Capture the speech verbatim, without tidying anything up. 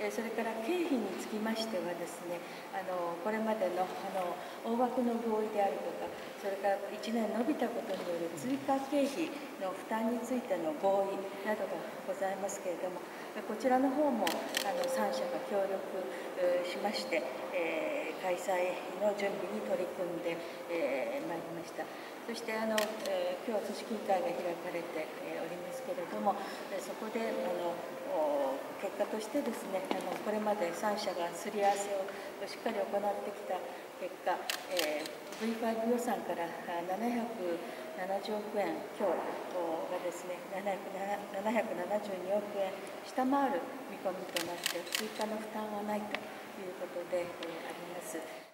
それから経費につきましてはですね、あのこれまでのあの大枠の合意であるとか、それからいちねん延びたことによる追加経費の負担についての合意などがございますけれども、こちらの方もあのさん社が協力しまして、えー、開催の準備に取り組んでまい、えー、りました。そしてあの、えー、今日は組織委員会が開かれておりますけれども、そこであの結果としてですね、あのこれまでさん社がすり合わせをしっかり行ってきた結果、えー、ブイファイブ 予算からななひゃくななじゅうおくえん強がですね、ななひゃくななじゅうにおくえん下回る見込みとなって、追加の負担はないということであります。